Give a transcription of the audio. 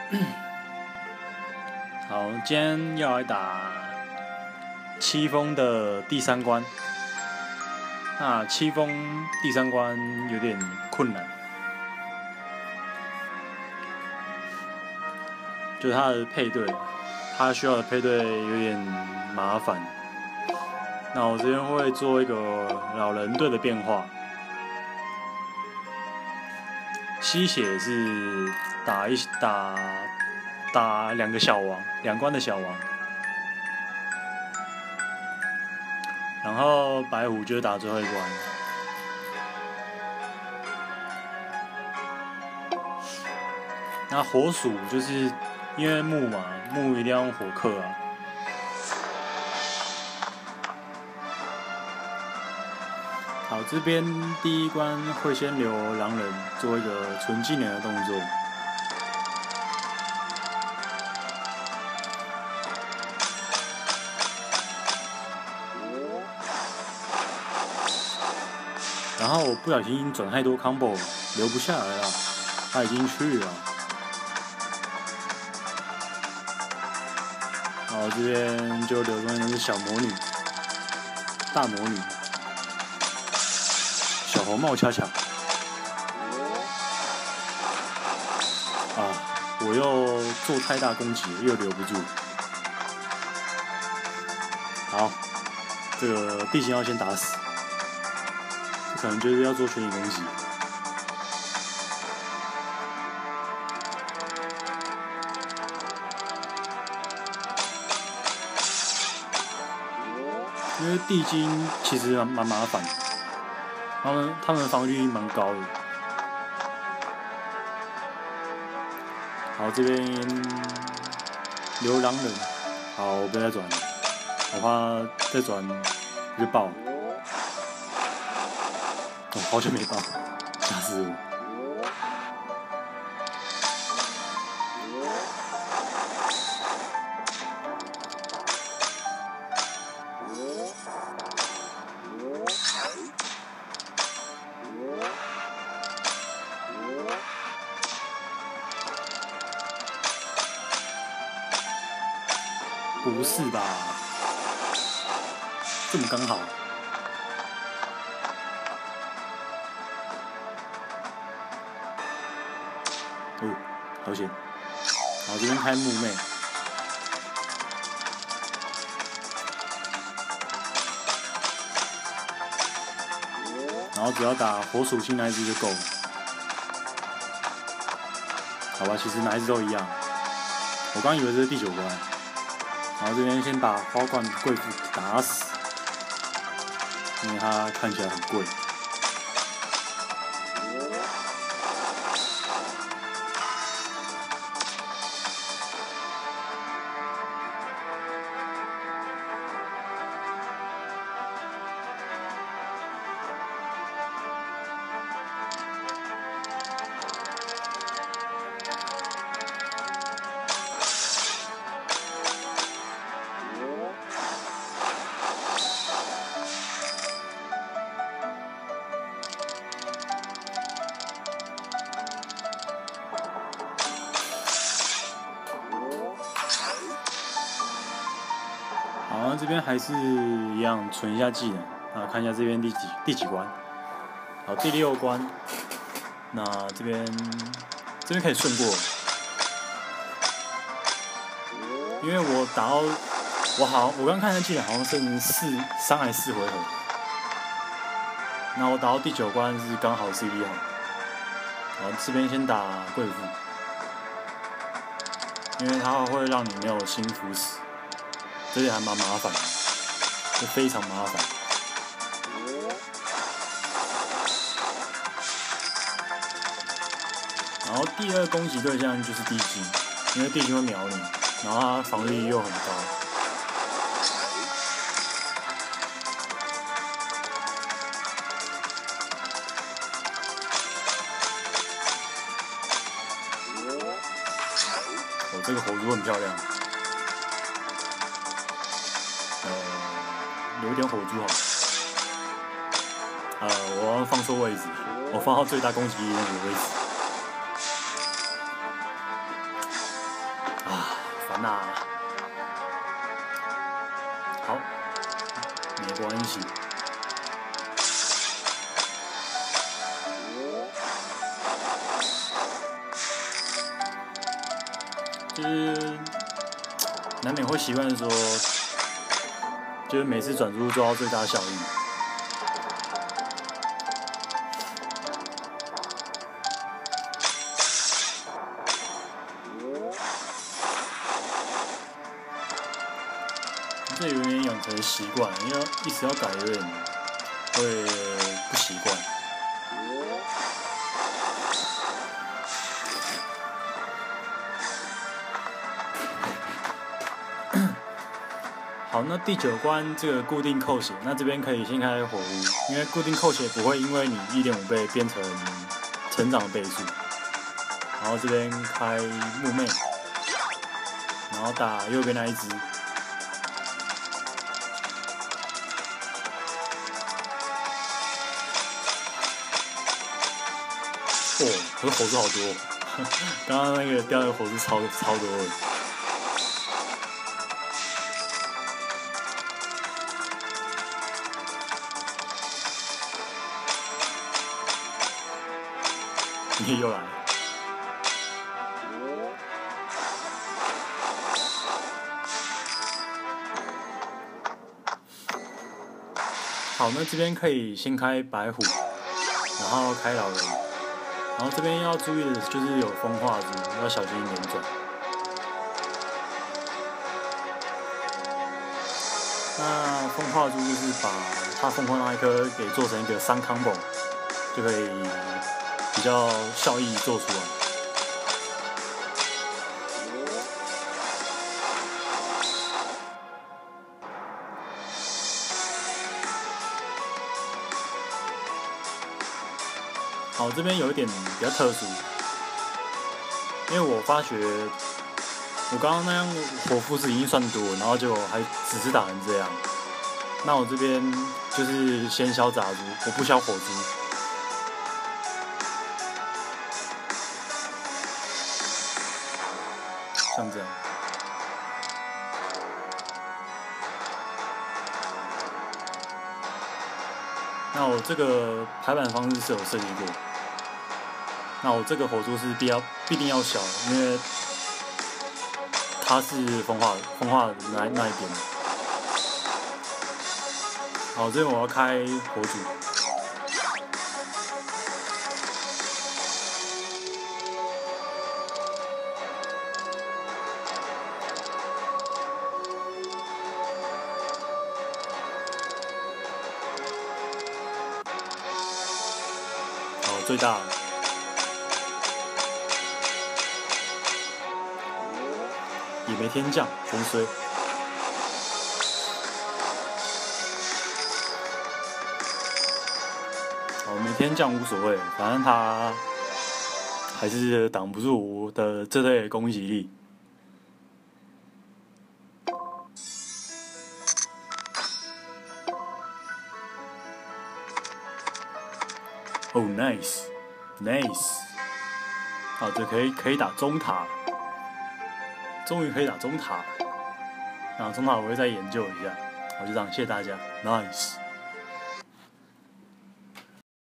好，今天要来打七封的第3关。那七封第3关有点困难，就是它的配对，它需要的配对有点麻烦。那我这边会做一个老人队的变化，吸血是打2个小王，2关的小王，然后白虎就是打最后一关。那火鼠就是因为木嘛，木一定要用火克啊。好，这边第1关会先留狼人做一个纯技能的动作。然后我不小心转太多 combo， 留不下来了，他已经去了。好，这边就留中间是小魔女、大魔女、小红帽恰恰。啊，我又做太大攻击了，又留不住。好，这个地形要先打死。可能就是要做全体攻击，因为地精其实蛮麻烦的，他们防御力蛮高的。好，这边留狼人，好，我不要再转了，我怕再转就爆了。好久没爆，吓死我！不是吧？这么刚好？哦，好险！好，这边开木妹，然后只要打火属性那一只就够了。好吧，其实哪一只都一样。我刚以为这是第9关，然后这边先把花冠贵妇打死，因为它看起来很贵。好，这边还是一样存一下技能啊，看一下这边第几关。好，第6关，那这边可以顺过，因为我打到我刚看一下技能好像剩3还是4回合，那我打到第9关是刚好 CD 好。好，这边先打贵妇，因为它会让你没有心服死。这点还蛮麻烦的，就非常麻烦。然后第2攻击对象就是地精，因为地精会秒你，然后它防御力又很高。哦，这个猴子很漂亮。留一点火珠好了。我放错位置，我放到最大攻击力那个位置。 就是难免会习惯说，就是每次转出做到最大效益。这有点养成习惯，因为一直要改有点会不习惯。好，那第9关这个固定扣血，那这边可以先开火屋，因为固定扣血不会因为你1.5倍变成成长倍数。然后这边开木妹，然后打右边那一只。哦，我的火珠好多，刚刚那个掉的火珠超多的。你又来了。好，那这边可以先开白虎，然后开老人，然后这边要注意的就是有风化珠，要小心一点转。那风化珠就是把它风化那一颗给做成一个3 combo， 就可以比较效益做出来。好，这边有一点比较特殊，因为我发觉我刚刚那样火符是已经算多，然后结果还只是打成这样。那我这边就是先消杂珠，我不消火珠。像这样。那我这个排版方式是有设计过。那我这个火珠是必定要小，因为它是风化那一边。好，这边我要开火主。好，最大了。也没天降，全衰。好，没天降无所谓，反正他还是挡不住我的这类攻击力。哦 ，nice， 好，这可以打中塔。终于可以打中塔了，那中塔我会再研究一下。好，就这样，谢谢大家 ，nice。